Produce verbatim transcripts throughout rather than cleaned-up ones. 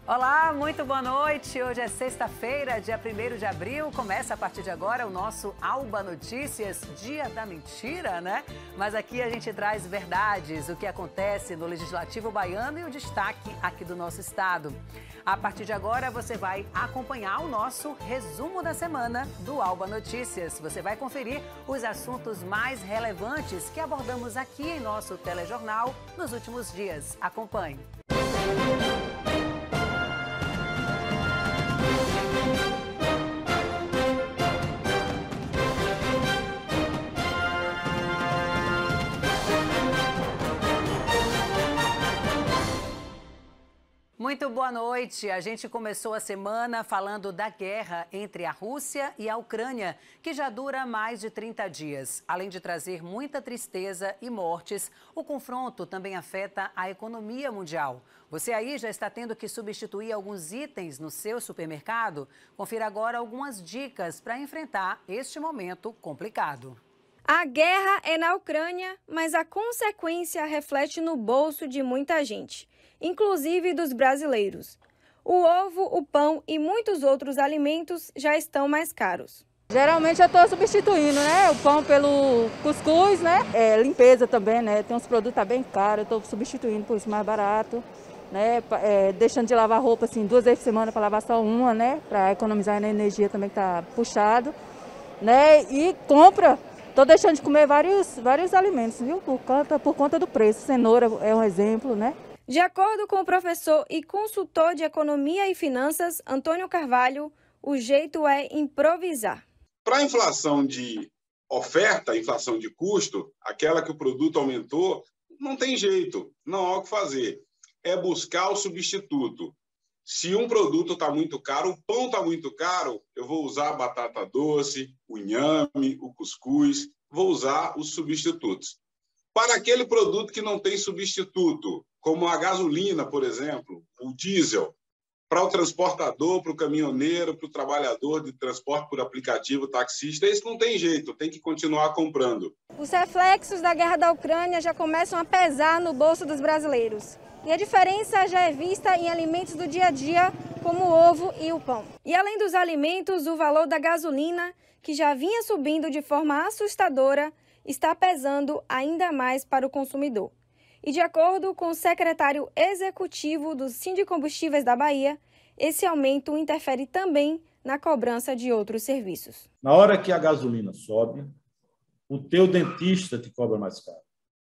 Olá, muito boa noite. Hoje é sexta-feira, dia primeiro de abril. Começa a partir de agora o nosso Alba Notícias, dia da mentira, né? Mas aqui a gente traz verdades, o que acontece no Legislativo baiano e o destaque aqui do nosso estado. A partir de agora você vai acompanhar o nosso resumo da semana do Alba Notícias. Você vai conferir os assuntos mais relevantes que abordamos aqui em nosso telejornal nos últimos dias. Acompanhe. Muito boa noite. A gente começou a semana falando da guerra entre a Rússia e a Ucrânia, que já dura mais de trinta dias. Além de trazer muita tristeza e mortes, o confronto também afeta a economia mundial. Você aí já está tendo que substituir alguns itens no seu supermercado? Confira agora algumas dicas para enfrentar este momento complicado. A guerra é na Ucrânia, mas a consequência reflete no bolso de muita gente, inclusive dos brasileiros. O ovo, o pão e muitos outros alimentos já estão mais caros. Geralmente eu estou substituindo, né? O pão pelo cuscuz, né? É, limpeza também, né? Tem uns produtos que tá bem caros, eu estou substituindo por isso mais barato, né? É, deixando de lavar roupa assim duas vezes por semana para lavar só uma, né? Para economizar na energia também que tá puxado, né? E compra. Estou deixando de comer vários, vários alimentos, viu? Por conta, por conta do preço. Cenoura é um exemplo, né? De acordo com o professor e consultor de Economia e Finanças, Antônio Carvalho, o jeito é improvisar. Para a inflação de oferta, inflação de custo, aquela que o produto aumentou, não tem jeito, não há o que fazer. É buscar o substituto. Se um produto está muito caro, o pão está muito caro, eu vou usar a batata doce, o inhame, o cuscuz, vou usar os substitutos. Para aquele produto que não tem substituto, como a gasolina, por exemplo, o diesel, para o transportador, para o caminhoneiro, para o trabalhador de transporte por aplicativo, taxista, isso não tem jeito, tem que continuar comprando. Os reflexos da guerra da Ucrânia já começam a pesar no bolso dos brasileiros. E a diferença já é vista em alimentos do dia a dia, como o ovo e o pão. E além dos alimentos, o valor da gasolina, que já vinha subindo de forma assustadora, está pesando ainda mais para o consumidor. E de acordo com o secretário executivo do Sindicombustíveis da Bahia, esse aumento interfere também na cobrança de outros serviços. Na hora que a gasolina sobe, o teu dentista te cobra mais caro,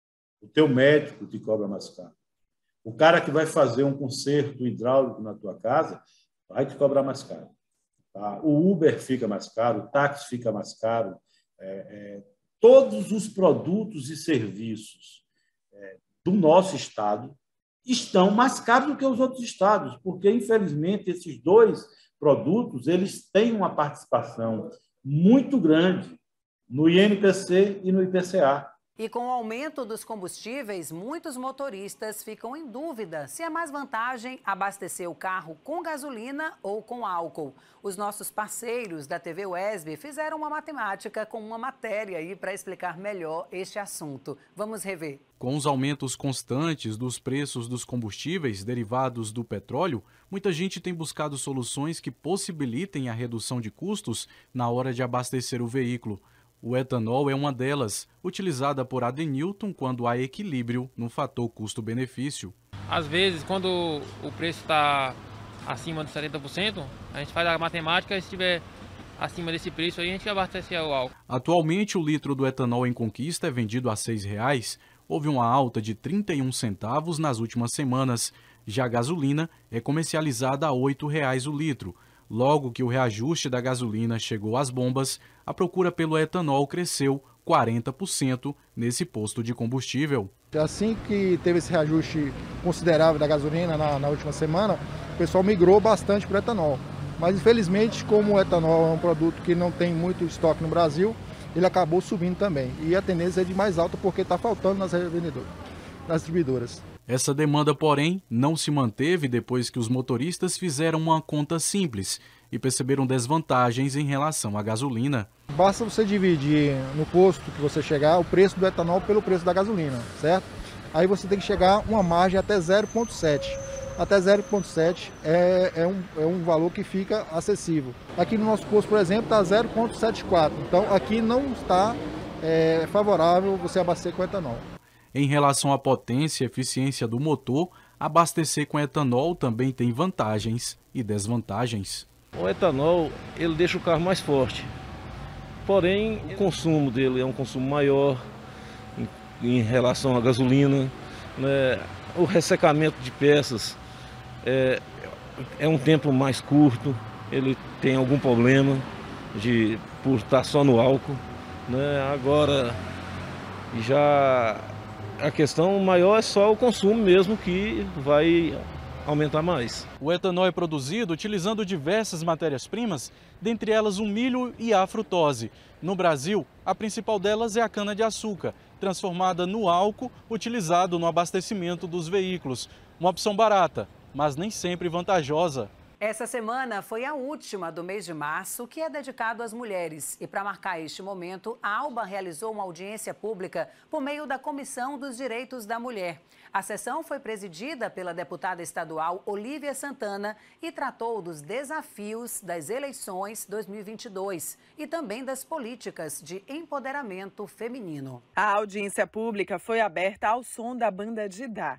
o teu médico te cobra mais caro. O cara que vai fazer um conserto hidráulico na tua casa vai te cobrar mais caro. Tá? O Uber fica mais caro, o táxi fica mais caro. É, é, todos os produtos e serviços é, do nosso estado estão mais caros do que os outros estados, porque, infelizmente, esses dois produtos eles têm uma participação muito grande no I N P C e no I P C A. E com o aumento dos combustíveis, muitos motoristas ficam em dúvida se é mais vantagem abastecer o carro com gasolina ou com álcool. Os nossos parceiros da T V U E S B fizeram uma matemática com uma matéria aí para explicar melhor este assunto. Vamos rever. Com os aumentos constantes dos preços dos combustíveis derivados do petróleo, muita gente tem buscado soluções que possibilitem a redução de custos na hora de abastecer o veículo. O etanol é uma delas, utilizada por Adenilton quando há equilíbrio no fator custo-benefício. Às vezes, quando o preço está acima de setenta por cento, a gente faz a matemática e se estiver acima desse preço, aí a gente abastece o álcool. Atualmente, o litro do etanol em Conquista é vendido a seis reais. Houve uma alta de trinta e um centavos nas últimas semanas. Já a gasolina é comercializada a oito reais o litro. Logo que o reajuste da gasolina chegou às bombas, a procura pelo etanol cresceu quarenta por cento nesse posto de combustível. Assim que teve esse reajuste considerável da gasolina na, na última semana, o pessoal migrou bastante para o etanol. Mas, infelizmente, como o etanol é um produto que não tem muito estoque no Brasil, ele acabou subindo também. E a tendência é de mais alta porque está faltando nas revendedoras, nas distribuidoras. Essa demanda, porém, não se manteve depois que os motoristas fizeram uma conta simples e perceberam desvantagens em relação à gasolina. Basta você dividir no posto que você chegar o preço do etanol pelo preço da gasolina, certo? Aí você tem que chegar uma margem até zero vírgula sete. até zero vírgula sete é, é, um, é um valor que fica acessível. Aqui no nosso posto, por exemplo, está zero vírgula setenta e quatro, então aqui não está é, favorável você abastecer com etanol. Em relação à potência e eficiência do motor, abastecer com etanol também tem vantagens e desvantagens. O etanol, ele deixa o carro mais forte, porém o consumo dele é um consumo maior em, em relação à gasolina, né? O ressecamento de peças é, é um tempo mais curto, ele tem algum problema de, por estar só no álcool, né? Agora, já a questão maior é só o consumo mesmo, que vai aumentar mais. O etanol é produzido utilizando diversas matérias-primas, dentre elas o milho e a frutose. No Brasil, a principal delas é a cana-de-açúcar, transformada no álcool utilizado no abastecimento dos veículos. Uma opção barata, mas nem sempre vantajosa. Essa semana foi a última do mês de março, que é dedicado às mulheres. E para marcar este momento, a Alba realizou uma audiência pública por meio da Comissão dos Direitos da Mulher. A sessão foi presidida pela deputada estadual Olívia Santana e tratou dos desafios das eleições dois mil e vinte e dois e também das políticas de empoderamento feminino. A audiência pública foi aberta ao som da banda Didá.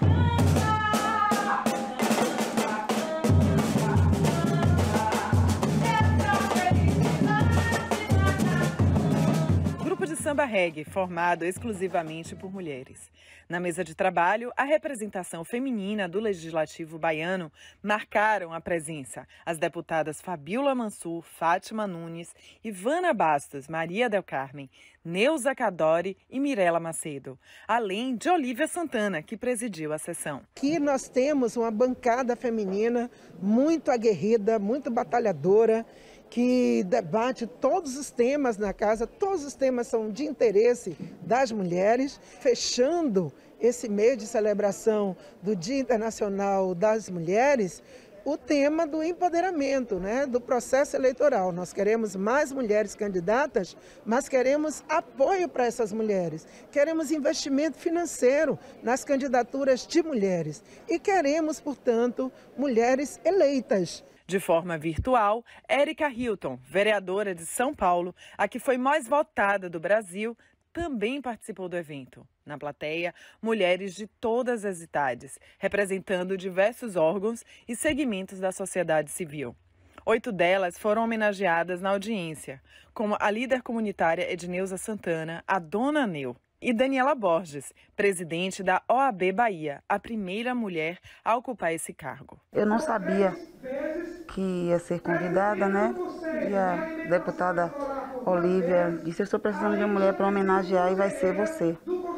Samba reggae, formado exclusivamente por mulheres. Na mesa de trabalho, a representação feminina do Legislativo baiano marcaram a presença. As deputadas Fabíola Mansur, Fátima Nunes, Ivana Bastos, Maria del Carmen, Neuza Cadore e Mirela Macedo, além de Olívia Santana, que presidiu a sessão. Aqui nós temos uma bancada feminina muito aguerrida, muito batalhadora, que debate todos os temas na casa, todos os temas são de interesse das mulheres, fechando esse mês de celebração do Dia Internacional das Mulheres, o tema do empoderamento, né, do processo eleitoral. Nós queremos mais mulheres candidatas, mas queremos apoio para essas mulheres. Queremos investimento financeiro nas candidaturas de mulheres e queremos, portanto, mulheres eleitas. De forma virtual, Érica Hilton, vereadora de São Paulo, a que foi mais votada do Brasil, também participou do evento. Na plateia, mulheres de todas as idades, representando diversos órgãos e segmentos da sociedade civil. Oito delas foram homenageadas na audiência, como a líder comunitária Edneuza Santana, a Dona Neu, e Daniela Borges, presidente da O A B Bahia, a primeira mulher a ocupar esse cargo. Eu não sabia que ia ser convidada, né? E a deputada Olívia disse: eu estou precisando de uma mulher para homenagear e vai ser você.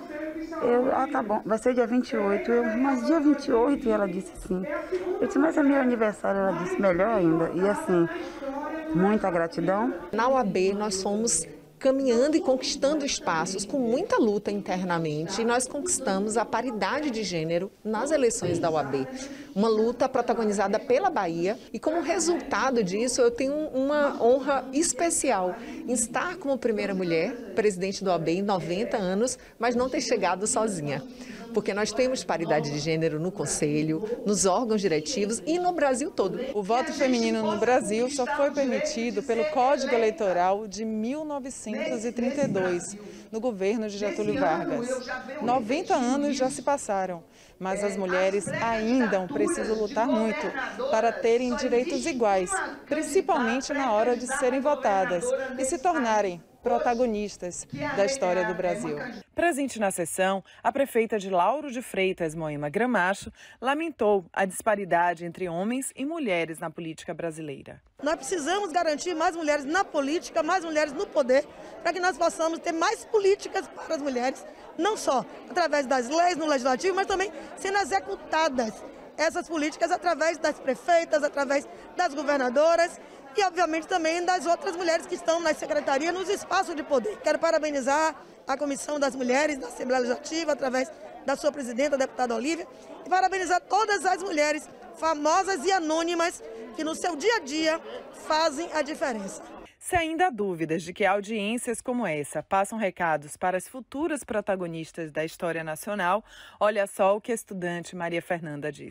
Eu, ah, tá bom, vai ser dia vinte e oito. Eu, mas dia vinte e oito? E ela disse sim. Eu disse: mas é meu aniversário. Ela disse: melhor ainda. E assim, muita gratidão. Na O A B nós somos caminhando e conquistando espaços com muita luta internamente, e nós conquistamos a paridade de gênero nas eleições da O A B. Uma luta protagonizada pela Bahia, e como resultado disso eu tenho uma honra especial em estar como primeira mulher presidente da O A B em noventa anos, mas não ter chegado sozinha. Porque nós temos paridade de gênero no Conselho, nos órgãos diretivos e no Brasil todo. O voto feminino no Brasil só foi permitido pelo Código Eleitoral de mil novecentos e trinta e dois, no governo de Getúlio Vargas. noventa anos já se passaram, mas as mulheres ainda precisam lutar muito para terem direitos iguais, principalmente na hora de serem votadas e se tornarem protagonistas da história do Brasil. Presente na sessão, a prefeita de Lauro de Freitas, Moema Gramacho, lamentou a disparidade entre homens e mulheres na política brasileira. Nós precisamos garantir mais mulheres na política, mais mulheres no poder, para que nós possamos ter mais políticas para as mulheres, não só através das leis no legislativo, mas também sendo executadas essas políticas através das prefeitas, através das governadoras e, obviamente, também das outras mulheres que estão nas secretarias, nos espaços de poder. Quero parabenizar a Comissão das Mulheres da Assembleia Legislativa, através da sua presidenta, a deputada Olívia, e parabenizar todas as mulheres famosas e anônimas que no seu dia a dia fazem a diferença. Se ainda há dúvidas de que audiências como essa passam recados para as futuras protagonistas da história nacional, olha só o que a estudante Maria Fernanda disse.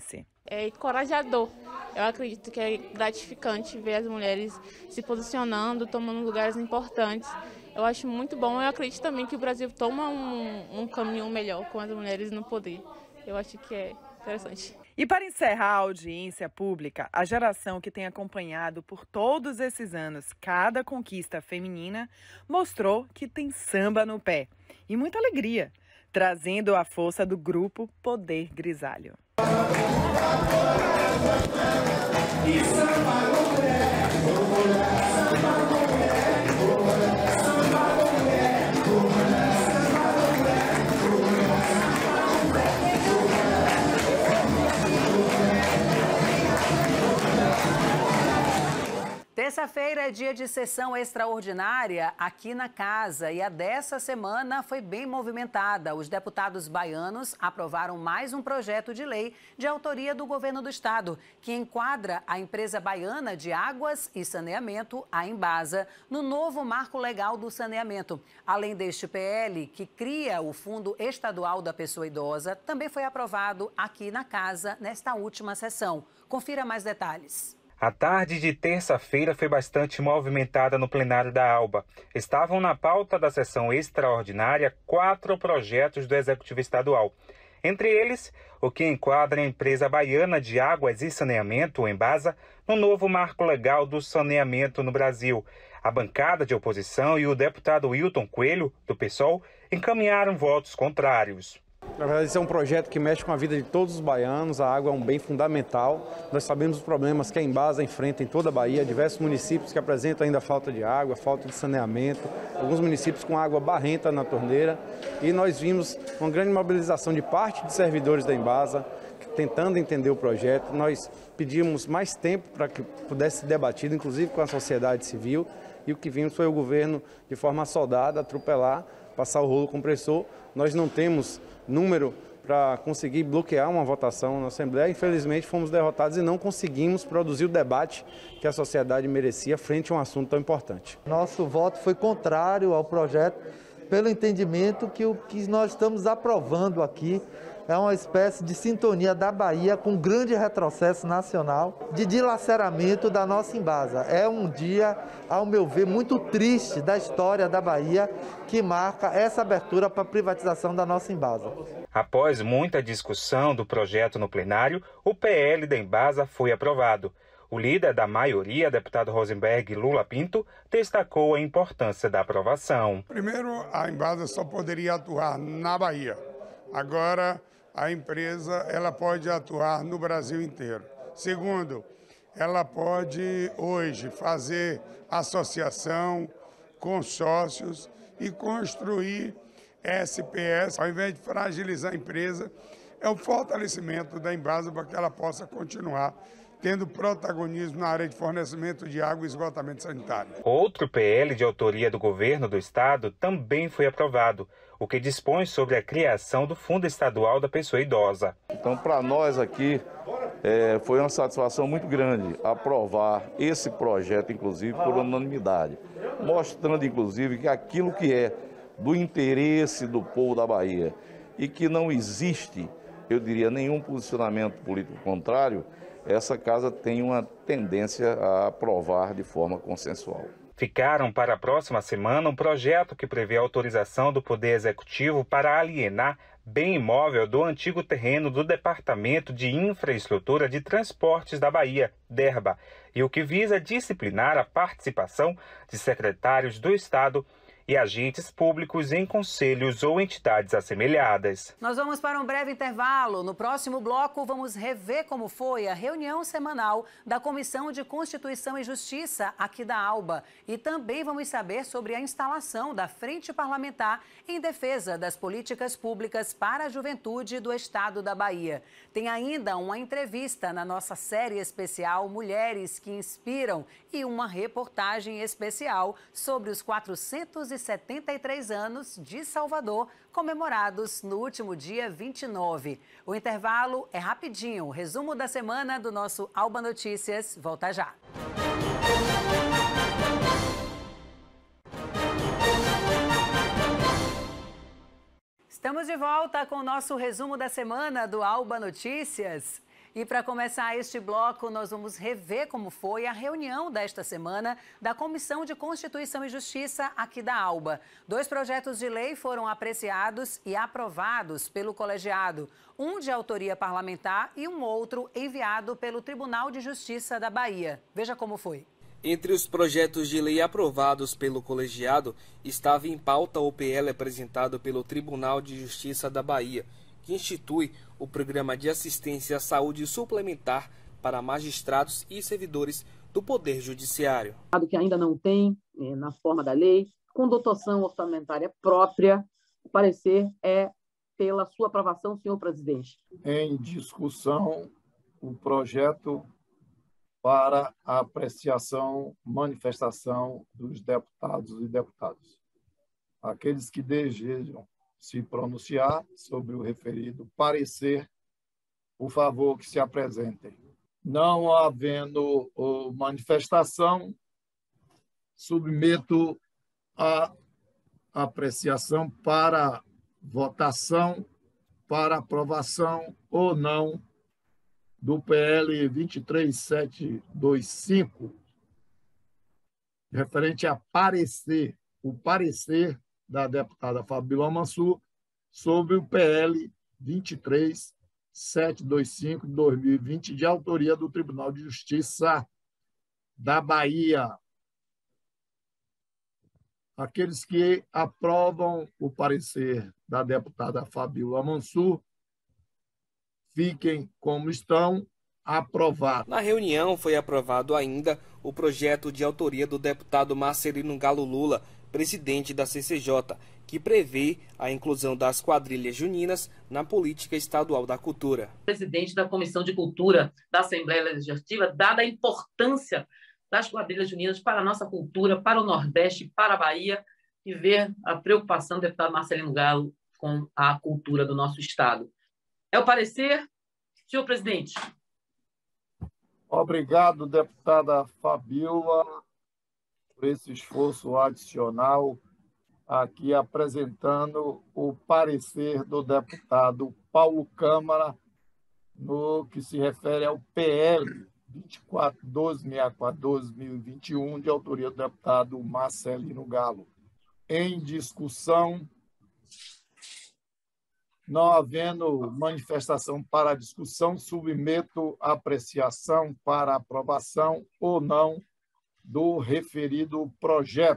É encorajador. Eu acredito que é gratificante ver as mulheres se posicionando, tomando lugares importantes. Eu acho muito bom. Eu acredito também que o Brasil toma um, um caminho melhor com as mulheres no poder. Eu acho que é interessante. E para encerrar a audiência pública, a geração que tem acompanhado por todos esses anos cada conquista feminina mostrou que tem samba no pé e muita alegria, trazendo a força do grupo Poder Grisalho. Terça-feira é dia de sessão extraordinária aqui na casa e a dessa semana foi bem movimentada. Os deputados baianos aprovaram mais um projeto de lei de autoria do governo do estado, que enquadra a empresa baiana de águas e saneamento, a Embasa, no novo marco legal do saneamento. Além deste P L, que cria o Fundo Estadual da Pessoa Idosa, também foi aprovado aqui na casa nesta última sessão. Confira mais detalhes. A tarde de terça-feira foi bastante movimentada no plenário da Alba. Estavam na pauta da sessão extraordinária quatro projetos do Executivo Estadual. Entre eles, o que enquadra a empresa baiana de águas e saneamento, o Embasa, no novo marco legal do saneamento no Brasil. A bancada de oposição e o deputado Wilton Coelho, do PSOL, encaminharam votos contrários. Na verdade, esse é um projeto que mexe com a vida de todos os baianos. A água é um bem fundamental. Nós sabemos os problemas que a Embasa enfrenta em toda a Bahia, diversos municípios que apresentam ainda falta de água, falta de saneamento, alguns municípios com água barrenta na torneira. E nós vimos uma grande mobilização de parte de servidores da Embasa, tentando entender o projeto. Nós pedimos mais tempo para que pudesse ser debatido, inclusive com a sociedade civil. E o que vimos foi o governo, de forma soldada, atropelar, passar o rolo compressor. Nós não temos número para conseguir bloquear uma votação na Assembleia. Infelizmente, fomos derrotados e não conseguimos produzir o debate que a sociedade merecia frente a um assunto tão importante. Nosso voto foi contrário ao projeto, pelo entendimento que o que nós estamos aprovando aqui é uma espécie de sintonia da Bahia com um grande retrocesso nacional de dilaceramento da nossa Embasa. É um dia, ao meu ver, muito triste da história da Bahia, que marca essa abertura para a privatização da nossa Embasa. Após muita discussão do projeto no plenário, o P L da Embasa foi aprovado. O líder da maioria, deputado Rosenberg Lula Pinto, destacou a importância da aprovação. Primeiro, a Embasa só poderia atuar na Bahia. Agora, a empresa ela pode atuar no Brasil inteiro. Segundo, ela pode hoje fazer associação, consórcios e construir S P S. Ao invés de fragilizar a empresa, é o fortalecimento da Embasa para que ela possa continuar tendo protagonismo na área de fornecimento de água e esgotamento sanitário. Outro P L de autoria do governo do estado também foi aprovado, o que dispõe sobre a criação do Fundo Estadual da Pessoa Idosa. Então, para nós aqui, é, foi uma satisfação muito grande aprovar esse projeto, inclusive, por unanimidade, mostrando, inclusive, que aquilo que é do interesse do povo da Bahia e que não existe, eu diria, nenhum posicionamento político contrário, essa casa tem uma tendência a aprovar de forma consensual. Ficaram para a próxima semana um projeto que prevê a autorização do Poder Executivo para alienar bem imóvel do antigo terreno do Departamento de Infraestrutura de Transportes da Bahia, DERBA, e o que visa disciplinar a participação de secretários do Estado e agentes públicos em conselhos ou entidades assemelhadas. Nós vamos para um breve intervalo. No próximo bloco, vamos rever como foi a reunião semanal da Comissão de Constituição e Justiça aqui da Alba. E também vamos saber sobre a instalação da Frente Parlamentar em defesa das políticas públicas para a juventude do estado da Bahia. Tem ainda uma entrevista na nossa série especial Mulheres que Inspiram e uma reportagem especial sobre os quatrocentos e setenta e três anos de Salvador, comemorados no último dia vinte e nove. O intervalo é rapidinho. O resumo da semana do nosso Alba Notícias volta já. Estamos de volta com o nosso resumo da semana do Alba Notícias. E para começar este bloco, nós vamos rever como foi a reunião desta semana da Comissão de Constituição e Justiça aqui da ALBA. Dois projetos de lei foram apreciados e aprovados pelo colegiado, um de autoria parlamentar e um outro enviado pelo Tribunal de Justiça da Bahia. Veja como foi. Entre os projetos de lei aprovados pelo colegiado, estava em pauta o P L apresentado pelo Tribunal de Justiça da Bahia, que institui o Programa de Assistência à Saúde Suplementar para magistrados e servidores do Poder Judiciário. Que ainda não tem, na forma da lei, com dotação orçamentária própria, o parecer é pela sua aprovação, senhor presidente. Em discussão, o projeto para a apreciação, manifestação dos deputados e deputadas. Aqueles que desejam se pronunciar sobre o referido parecer, por favor, que se apresentem. Não havendo manifestação, submeto a apreciação para votação, para aprovação ou não do P L vinte e três mil setecentos e vinte e cinco, referente a parecer, o parecer da deputada Fabíola Mansur sobre o P L vinte e três mil setecentos e vinte e cinco de dois mil e vinte, de autoria do Tribunal de Justiça da Bahia. Aqueles que aprovam o parecer da deputada Fabíola Mansur, fiquem como estão, aprovados. Na reunião foi aprovado ainda o projeto de autoria do deputado Marcelino Galo Lula, presidente da C C J, que prevê a inclusão das quadrilhas juninas na política estadual da cultura. Presidente da Comissão de Cultura da Assembleia Legislativa, dada a importância das quadrilhas juninas para a nossa cultura, para o Nordeste, para a Bahia, e ver a preocupação do deputado Marcelino Galo com a cultura do nosso estado. É o parecer, senhor presidente. Obrigado, deputada Fabíola, por esse esforço adicional, aqui apresentando o parecer do deputado Paulo Câmara no que se refere ao P L vinte e quatro mil duzentos e sessenta e quatro de dois mil e vinte e um, de autoria do deputado Marcelino Galo. Em discussão, não havendo manifestação para a discussão, submeto a apreciação para aprovação ou não do referido projeto.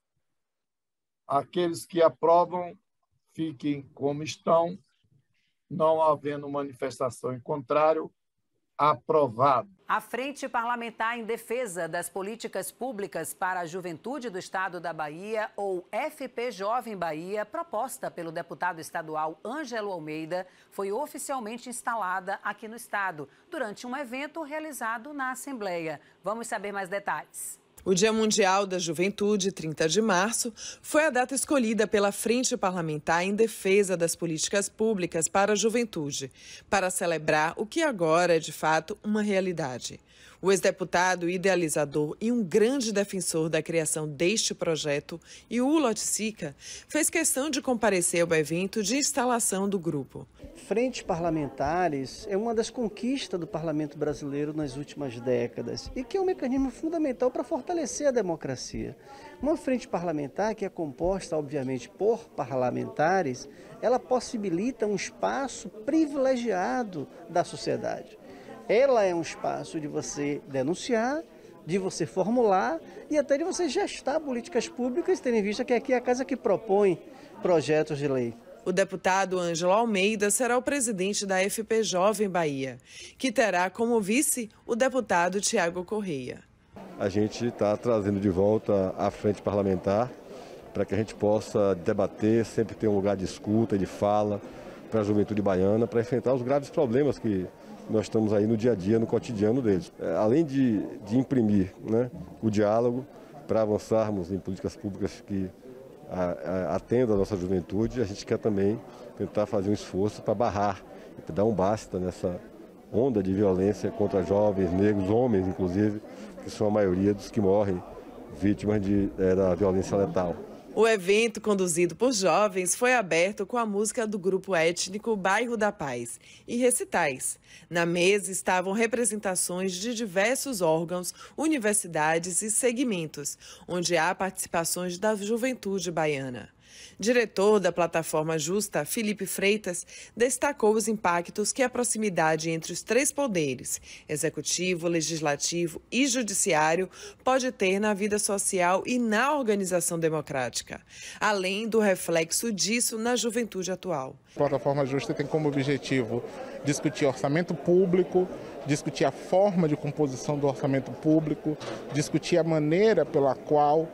Aqueles que aprovam, fiquem como estão, não havendo manifestação em contrário, aprovado. A Frente Parlamentar em Defesa das Políticas Públicas para a Juventude do Estado da Bahia, ou F P Jovem Bahia, proposta pelo deputado estadual Ângelo Almeida, foi oficialmente instalada aqui no estado, durante um evento realizado na Assembleia. Vamos saber mais detalhes. O Dia Mundial da Juventude, trinta de março, foi a data escolhida pela Frente Parlamentar em Defesa das Políticas Públicas para a Juventude, para celebrar o que agora é, de fato, uma realidade. O ex-deputado idealizador e um grande defensor da criação deste projeto, Iulo Oiticica, fez questão de comparecer ao evento de instalação do grupo. Frentes parlamentares é uma das conquistas do parlamento brasileiro nas últimas décadas e que é um mecanismo fundamental para fortalecer a democracia. Uma frente parlamentar que é composta, obviamente, por parlamentares, ela possibilita um espaço privilegiado da sociedade. Ela é um espaço de você denunciar, de você formular e até de você gestar políticas públicas, tendo em vista que aqui é a casa que propõe projetos de lei. O deputado Ângelo Almeida será o presidente da F P Jovem Bahia, que terá como vice o deputado Tiago Correia. A gente está trazendo de volta a frente parlamentar para que a gente possa debater, sempre ter um lugar de escuta, de fala para a juventude baiana, para enfrentar os graves problemas que nós estamos aí no dia a dia, no cotidiano deles. Além de, de imprimir, né, o diálogo para avançarmos em políticas públicas que atendam a nossa juventude, a gente quer também tentar fazer um esforço para barrar, para dar um basta nessa onda de violência contra jovens, negros, homens inclusive, que são a maioria dos que morrem vítimas de, é, da violência letal. O evento, conduzido por jovens, foi aberto com a música do grupo étnico Bairro da Paz e recitais. Na mesa estavam representações de diversos órgãos, universidades e segmentos, onde há participações da juventude baiana. Diretor da plataforma Justa, Felipe Freitas, destacou os impactos que a proximidade entre os três poderes, executivo, legislativo e judiciário, pode ter na vida social e na organização democrática, além do reflexo disso na juventude atual. A plataforma Justa tem como objetivo discutir orçamento público, discutir a forma de composição do orçamento público, discutir a maneira pela qual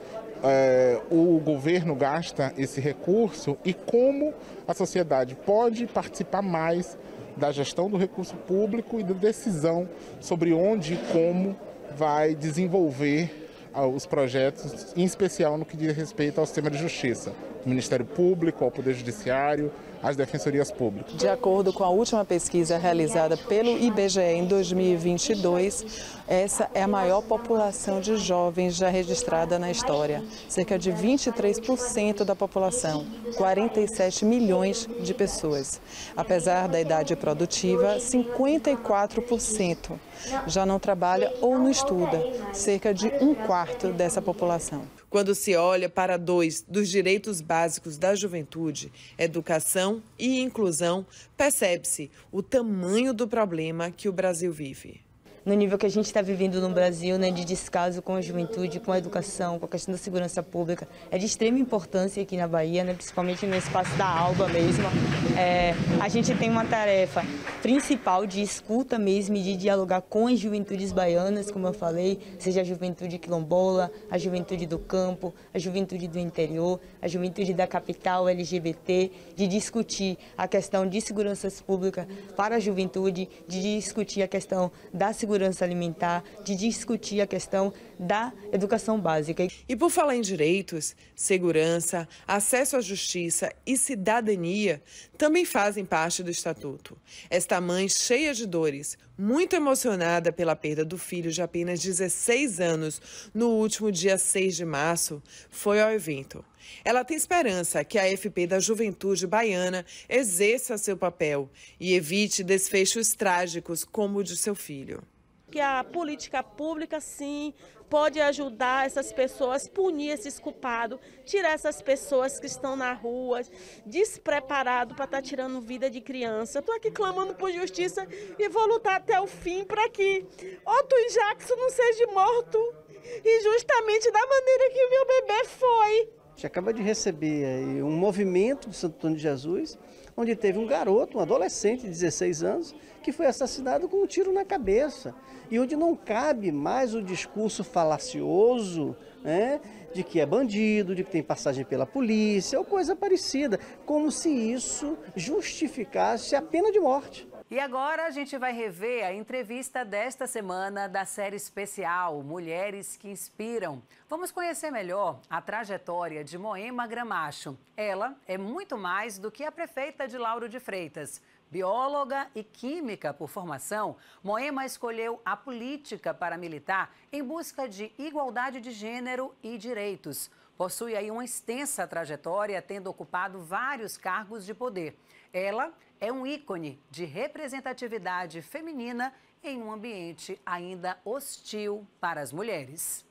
É, o governo gasta esse recurso e como a sociedade pode participar mais da gestão do recurso público e da decisão sobre onde e como vai desenvolver os projetos, em especial no que diz respeito ao sistema de justiça, ao Ministério Público, ao Poder Judiciário, às defensorias públicas. De acordo com a última pesquisa realizada pelo I B G E em dois mil e vinte e dois, essa é a maior população de jovens já registrada na história. Cerca de vinte e três por cento da população, quarenta e sete milhões de pessoas. Apesar da idade produtiva, cinquenta e quatro por cento já não trabalha ou não estuda, cerca de um quarto dessa população. Quando se olha para dois dos direitos básicos da juventude, educação e inclusão, percebe-se o tamanho do problema que o Brasil vive. No nível que a gente está vivendo no Brasil, né, de descaso com a juventude, com a educação, com a questão da segurança pública, é de extrema importância aqui na Bahia, né, principalmente no espaço da ALBA mesmo. É, a gente tem uma tarefa principal de escuta mesmo e de dialogar com as juventudes baianas, como eu falei, seja a juventude quilombola, a juventude do campo, a juventude do interior, a juventude da capital L G B T, de discutir a questão de segurança pública para a juventude, de discutir a questão da segurança segurança alimentar, de discutir a questão da educação básica. E por falar em direitos, segurança, acesso à justiça e cidadania também fazem parte do Estatuto. Esta mãe cheia de dores, muito emocionada pela perda do filho de apenas dezesseis anos no último dia seis de março, foi ao evento. Ela tem esperança que a F P da Juventude Baiana exerça seu papel e evite desfechos trágicos como o de seu filho. Que a política pública, sim, pode ajudar essas pessoas, punir esses culpados, tirar essas pessoas que estão na rua, despreparados para estar tirando vida de criança. Estou aqui clamando por justiça e vou lutar até o fim para que Otto e Jackson não sejam mortos, e justamente da maneira que o meu bebê foi. A gente acaba de receber aí um movimento de Santo Antônio de Jesus, onde teve um garoto, um adolescente de dezesseis anos, que foi assassinado com um tiro na cabeça. E onde não cabe mais o discurso falacioso, né, de que é bandido, de que tem passagem pela polícia, ou coisa parecida, como se isso justificasse a pena de morte. E agora a gente vai rever a entrevista desta semana da série especial Mulheres que Inspiram. Vamos conhecer melhor a trajetória de Moema Gramacho. Ela é muito mais do que a prefeita de Lauro de Freitas. Bióloga e química por formação, Moema escolheu a política para militar em busca de igualdade de gênero e direitos. Possui aí uma extensa trajetória, tendo ocupado vários cargos de poder. Ela é um ícone de representatividade feminina em um ambiente ainda hostil para as mulheres.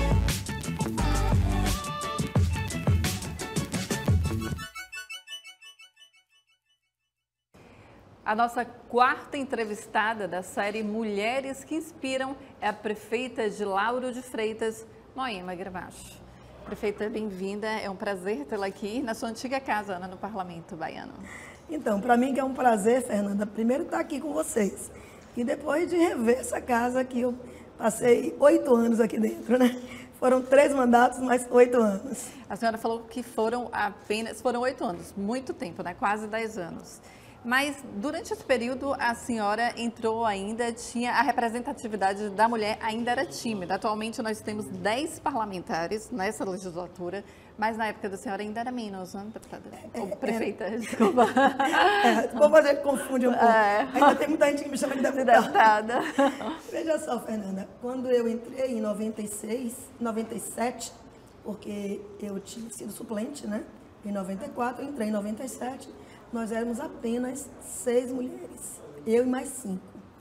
A nossa quarta entrevistada da série Mulheres que Inspiram é a prefeita de Lauro de Freitas, Moema Gramacho. Prefeita, bem-vinda. É um prazer tê-la aqui na sua antiga casa, Ana, no Parlamento Baiano. Então, para mim que é um prazer, Fernanda, primeiro estar aqui com vocês e depois de rever essa casa que eu passei oito anos aqui dentro, né? Foram três mandatos, mais oito anos. A senhora falou que foram apenas, foram oito anos, muito tempo, né? Quase dez anos. Mas durante esse período a senhora entrou ainda, tinha a representatividade da mulher ainda era tímida. Atualmente nós temos dez parlamentares nessa legislatura, mas na época da senhora ainda era menos, né, deputada? Ou prefeita, é, desculpa. É, o povo a gente confunde um pouco. É. Ainda tem muita gente que me chama de deputada. Veja só, Fernanda, quando eu entrei em noventa e seis, noventa e sete, porque eu tinha sido suplente, né? Em noventa e quatro, eu entrei em noventa e sete, nós éramos apenas seis mulheres, eu e mais cinco.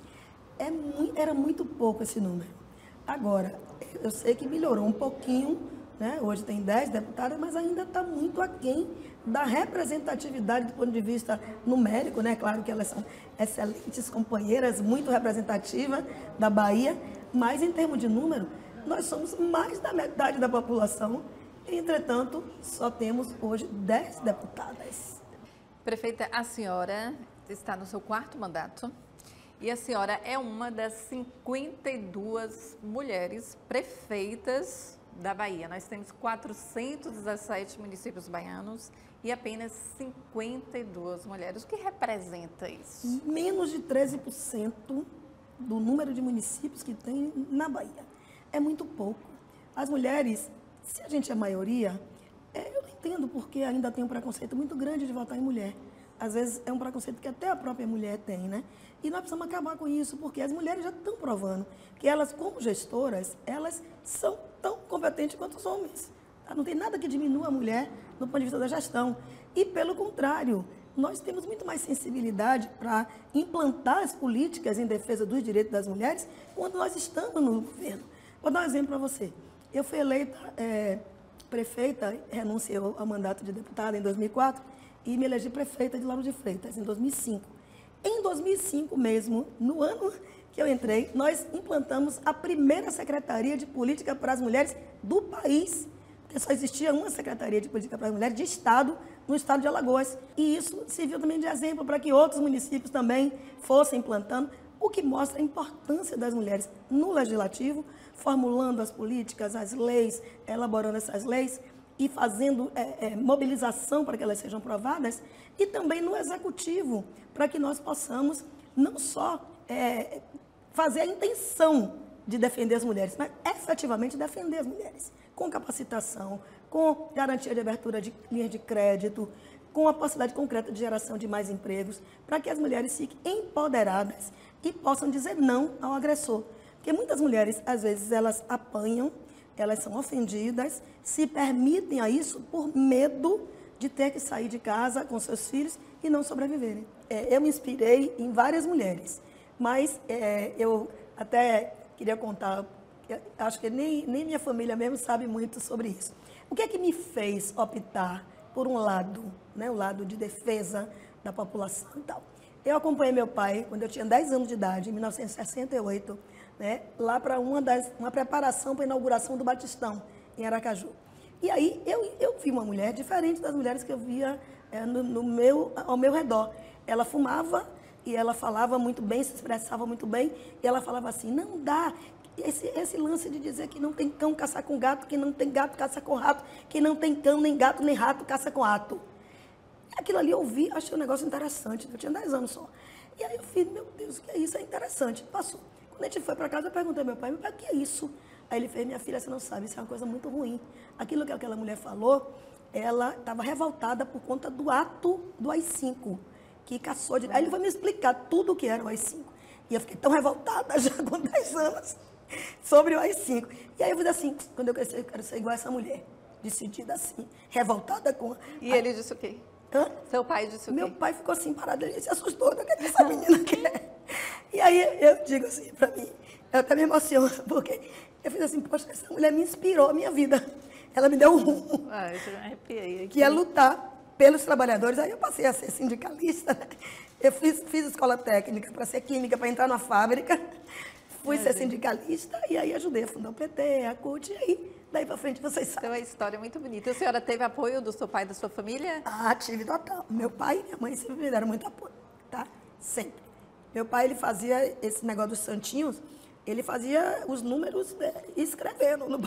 É muito, era muito pouco esse número. Agora, eu sei que melhorou um pouquinho, né? Hoje tem dez deputadas, mas ainda está muito aquém da representatividade do ponto de vista numérico, né? Claro que elas são excelentes companheiras, muito representativas da Bahia, mas em termos de número, nós somos mais da metade da população. Entretanto, só temos hoje dez deputadas. Prefeita, a senhora está no seu quarto mandato e a senhora é uma das cinquenta e duas mulheres prefeitas da Bahia. Nós temos quatrocentos e dezessete municípios baianos e apenas cinquenta e duas mulheres. O que representa isso? Menos de treze por cento do número de municípios que tem na Bahia. É muito pouco. As mulheres, se a gente é maioria, é, eu não entendo porque ainda tem um preconceito muito grande de votar em mulher. Às vezes é um preconceito que até a própria mulher tem, né? E nós precisamos acabar com isso, porque as mulheres já estão provando que elas, como gestoras, elas são tão competentes quanto os homens. Não tem nada que diminua a mulher do ponto de vista da gestão. E, pelo contrário, nós temos muito mais sensibilidade para implantar as políticas em defesa dos direitos das mulheres quando nós estamos no governo. Vou dar um exemplo para você. Eu fui eleita é, prefeita, renunciei ao mandato de deputada em dois mil e quatro e me elegi prefeita de Lauro de Freitas em dois mil e cinco. Em dois mil e cinco mesmo, no ano que eu entrei, nós implantamos a primeira Secretaria de Política para as Mulheres do país, porque só existia uma Secretaria de Política para as Mulheres de Estado, no estado de Alagoas. E isso serviu também de exemplo para que outros municípios também fossem implantando, o que mostra a importância das mulheres no legislativo, formulando as políticas, as leis, elaborando essas leis e fazendo é, é, mobilização para que elas sejam aprovadas, e também no executivo, para que nós possamos não só é, fazer a intenção de defender as mulheres, mas efetivamente defender as mulheres, com capacitação, com garantia de abertura de linhas de crédito, com a possibilidade concreta de geração de mais empregos, para que as mulheres fiquem empoderadas e possam dizer não ao agressor. Porque muitas mulheres, às vezes, elas apanham, elas são ofendidas, se permitem a isso por medo de ter que sair de casa com seus filhos e não sobreviverem. É, eu me inspirei em várias mulheres, mas é, eu até queria contar, acho que nem, nem minha família mesmo sabe muito sobre isso. O que é que me fez optar por um lado, né, o lado de defesa da população e tal? Eu acompanhei meu pai quando eu tinha dez anos de idade, em mil novecentos e sessenta e oito, né, lá para uma, das, uma preparação para a inauguração do Batistão, em Aracaju. E aí eu, eu vi uma mulher diferente das mulheres que eu via é, no, no meu, ao meu redor. Ela fumava e ela falava muito bem, se expressava muito bem, e ela falava assim, não dá, esse, esse lance de dizer que não tem cão caçar com gato, que não tem gato caça com rato, que não tem cão, nem gato, nem rato caça com rato. Aquilo ali eu ouvi, achei um negócio interessante, eu tinha dez anos só. E aí eu fiz, meu Deus, o que é isso? É interessante. Passou. Quando a gente foi para casa, eu perguntei ao meu pai, meu pai, o que é isso? Aí ele fez, minha filha, você não sabe, isso é uma coisa muito ruim. Aquilo que aquela mulher falou, ela estava revoltada por conta do ato do A I cinco, que caçou de... Aí ele foi me explicar tudo o que era o A I cinco. E eu fiquei tão revoltada, já com dez anos, sobre o A I cinco. E aí eu falei assim, quando eu crescer, eu quero ser igual a essa mulher, decidida assim, revoltada com... E ele disse o quê? Hã? Seu pai disse o quê? Meu pai ficou assim, parado, ele se assustou, o que é que essa menina quer? E aí eu digo assim, para mim, eu até me emociono, porque eu fiz assim, poxa, essa mulher me inspirou a minha vida. Ela me deu um rumo, ah, eu já me arrepiei aqui. Que é lutar pelos trabalhadores. Aí eu passei a ser sindicalista, né? Eu fiz, fiz escola técnica para ser química, para entrar na fábrica. Fui ser sindicalista e aí ajudei a fundar o P T, a C U T, e aí, daí para frente vocês sabem. Então, a história é muito bonita. A senhora teve apoio do seu pai e da sua família? Ah, tive total. Meu pai e minha mãe sempre me deram muito apoio, tá? Sempre. Meu pai, ele fazia esse negócio dos santinhos, ele fazia os números é, escrevendo no,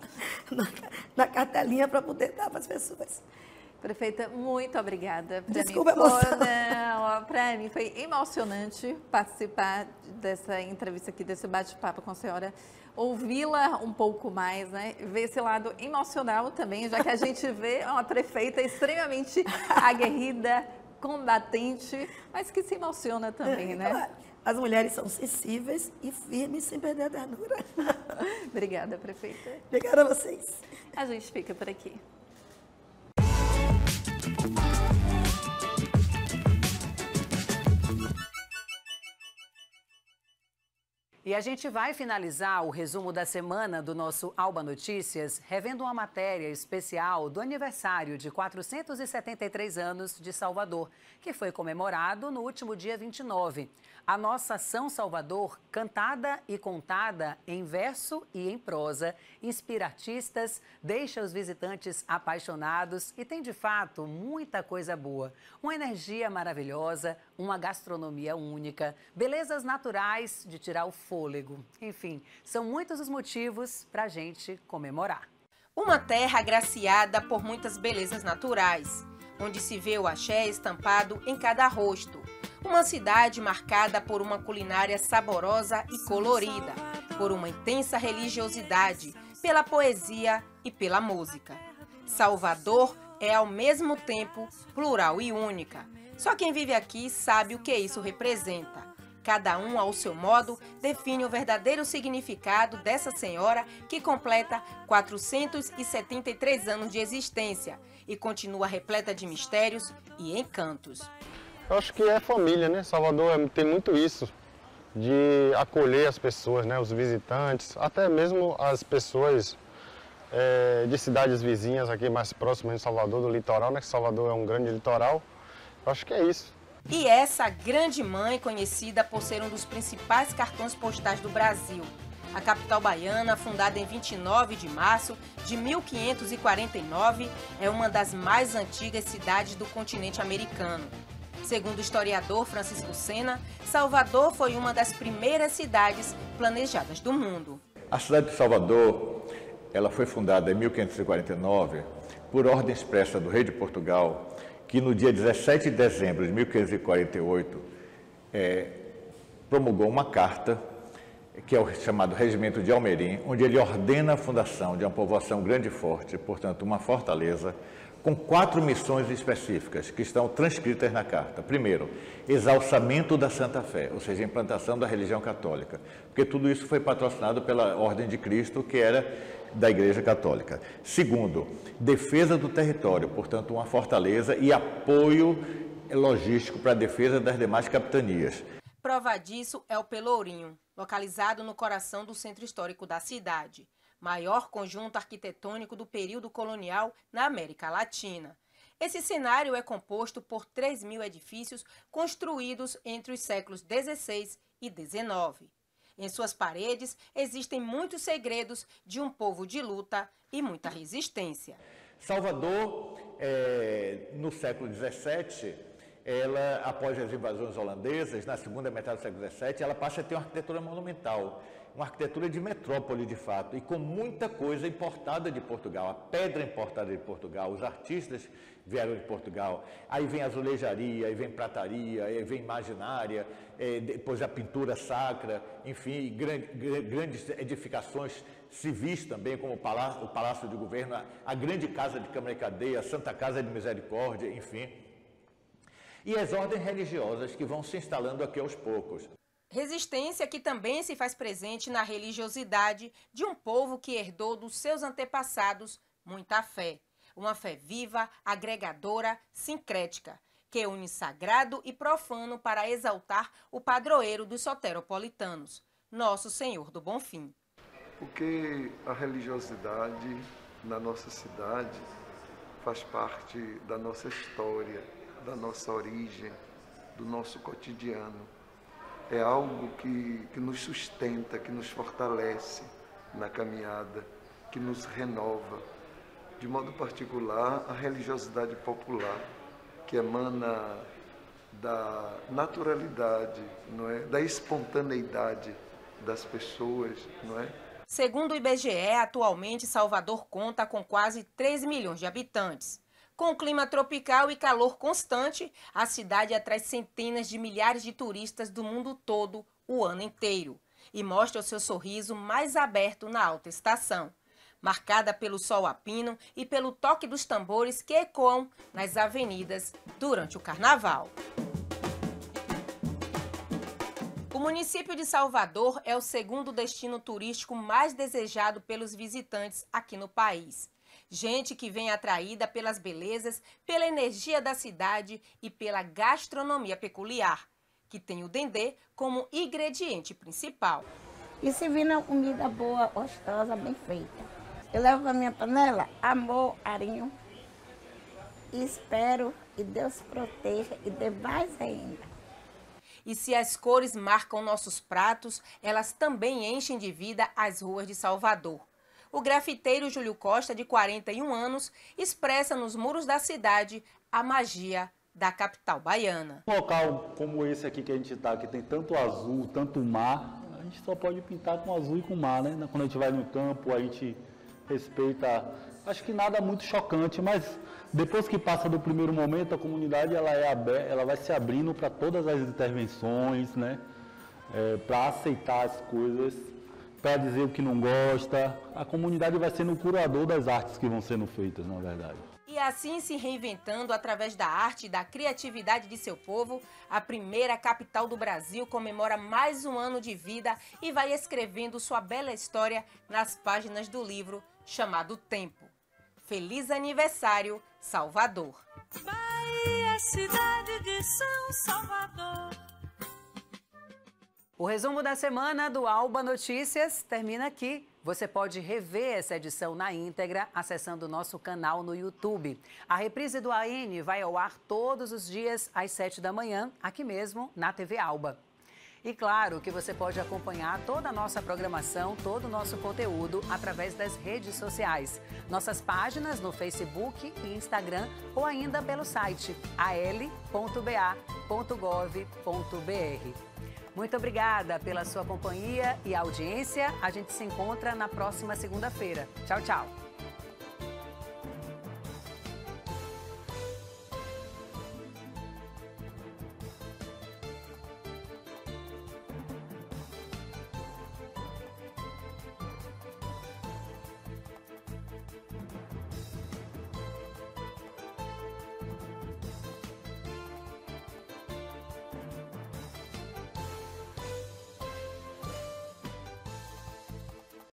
na, na cartelinha para poder dar para as pessoas. Prefeita, muito obrigada. Pra Desculpa mim, a emoção. Para mim foi emocionante participar dessa entrevista aqui, desse bate-papo com a senhora. Ouvi-la um pouco mais, né? Ver esse lado emocional também, já que a gente vê uma prefeita extremamente aguerrida, combatente, mas que se emociona também, é, né? As mulheres são sensíveis e firmes sem perder a ternura. Obrigada, prefeita. Obrigada a vocês. A gente fica por aqui. E a gente vai finalizar o resumo da semana do nosso Alba Notícias revendo uma matéria especial do aniversário de quatrocentos e setenta e três anos de Salvador, que foi comemorado no último dia vinte e nove. A nossa São Salvador, cantada e contada em verso e em prosa, inspira artistas, deixa os visitantes apaixonados e tem, de fato, muita coisa boa. Uma energia maravilhosa, uma gastronomia única, belezas naturais de tirar o fôlego. Enfim, são muitos os motivos para a gente comemorar. Uma terra agraciada por muitas belezas naturais, onde se vê o axé estampado em cada rosto. Uma cidade marcada por uma culinária saborosa e colorida, por uma intensa religiosidade, pela poesia e pela música. Salvador é ao mesmo tempo plural e única. Só quem vive aqui sabe o que isso representa. Cada um, ao seu modo, define o verdadeiro significado dessa senhora que completa quatrocentos e setenta e três anos de existência e continua repleta de mistérios e encantos. Eu acho que é família, né? Salvador tem muito isso, de acolher as pessoas, né? Os visitantes, até mesmo as pessoas é, de cidades vizinhas aqui mais próximas de Salvador, do litoral, né? Que Salvador é um grande litoral. Eu acho que é isso. E essa grande mãe, conhecida por ser um dos principais cartões postais do Brasil. A capital baiana, fundada em vinte e nove de março de mil quinhentos e quarenta e nove, é uma das mais antigas cidades do continente americano. Segundo o historiador Francisco Sena, Salvador foi uma das primeiras cidades planejadas do mundo. A cidade de Salvador, ela foi fundada em mil quinhentos e quarenta e nove por ordem expressa do rei de Portugal, que no dia dezessete de dezembro de mil quinhentos e quarenta e oito é, promulgou uma carta, que é o chamado Regimento de Almerim, onde ele ordena a fundação de uma povoação grande e forte, portanto uma fortaleza, com quatro missões específicas que estão transcritas na carta. Primeiro, exalçamento da Santa Fé, ou seja, implantação da religião católica, porque tudo isso foi patrocinado pela Ordem de Cristo, que era da Igreja Católica. Segundo, defesa do território, portanto, uma fortaleza e apoio logístico para a defesa das demais capitanias. Prova disso é o Pelourinho, localizado no coração do centro histórico da cidade. Maior conjunto arquitetônico do período colonial na América Latina. Esse cenário é composto por três mil edifícios construídos entre os séculos dezesseis e dezenove. Em suas paredes existem muitos segredos de um povo de luta e muita resistência. Salvador, é, no século dezessete, ela, após as invasões holandesas, na segunda metade do século dezessete, ela passa a ter uma arquitetura monumental. Uma arquitetura de metrópole, de fato, e com muita coisa importada de Portugal, a pedra importada de Portugal, os artistas vieram de Portugal, aí vem azulejaria, aí vem prataria, aí vem imaginária, é, depois a pintura sacra, enfim, grande, grandes edificações civis também, como o Palácio, o Palácio de Governo, a, a grande Casa de Câmara e Cadeia, a Santa Casa de Misericórdia, enfim. E as ordens religiosas que vão se instalando aqui aos poucos. Resistência que também se faz presente na religiosidade de um povo que herdou dos seus antepassados muita fé. Uma fé viva, agregadora, sincrética, que une sagrado e profano para exaltar o padroeiro dos soteropolitanos, Nosso Senhor do Bonfim. Porque a religiosidade na nossa cidade faz parte da nossa história, da nossa origem, do nosso cotidiano. É algo que, que nos sustenta, que nos fortalece na caminhada, que nos renova. De modo particular, a religiosidade popular, que emana da naturalidade, não é? Da espontaneidade das pessoas, não é? Segundo o I B G E, atualmente Salvador conta com quase três milhões de habitantes. Com clima tropical e calor constante, a cidade atrai centenas de milhares de turistas do mundo todo o ano inteiro e mostra o seu sorriso mais aberto na alta estação, marcada pelo sol a pino e pelo toque dos tambores que ecoam nas avenidas durante o carnaval. O município de Salvador é o segundo destino turístico mais desejado pelos visitantes aqui no país. Gente que vem atraída pelas belezas, pela energia da cidade e pela gastronomia peculiar, que tem o dendê como ingrediente principal. E se vir uma comida boa, gostosa, bem feita. Eu levo na minha panela amor, carinho, e espero que Deus proteja e dê mais ainda. E se as cores marcam nossos pratos, elas também enchem de vida as ruas de Salvador. O grafiteiro Júlio Costa, de quarenta e um anos, expressa nos muros da cidade a magia da capital baiana. Um local como esse aqui que a gente está, que tem tanto azul, tanto mar, a gente só pode pintar com azul e com mar, né? Quando a gente vai no campo, a gente respeita, acho que nada muito chocante, mas depois que passa do primeiro momento, a comunidade ela, é aberta, ela vai se abrindo para todas as intervenções, né? É, para aceitar as coisas, para dizer o que não gosta. A comunidade vai sendo o curador das artes que vão sendo feitas, na verdade. E assim se reinventando através da arte e da criatividade de seu povo, a primeira capital do Brasil comemora mais um ano de vida e vai escrevendo sua bela história nas páginas do livro chamado Tempo. Feliz aniversário, Salvador! Bahia, cidade de São Salvador. O resumo da semana do Alba Notícias termina aqui. Você pode rever essa edição na íntegra acessando o nosso canal no YouTube. A reprise do A N vai ao ar todos os dias às sete da manhã, aqui mesmo na T V Alba. E claro que você pode acompanhar toda a nossa programação, todo o nosso conteúdo através das redes sociais. Nossas páginas no Facebook e Instagram ou ainda pelo site a l ponto b a ponto gov ponto b r. Muito obrigada pela sua companhia e audiência. A gente se encontra na próxima segunda-feira. Tchau, tchau.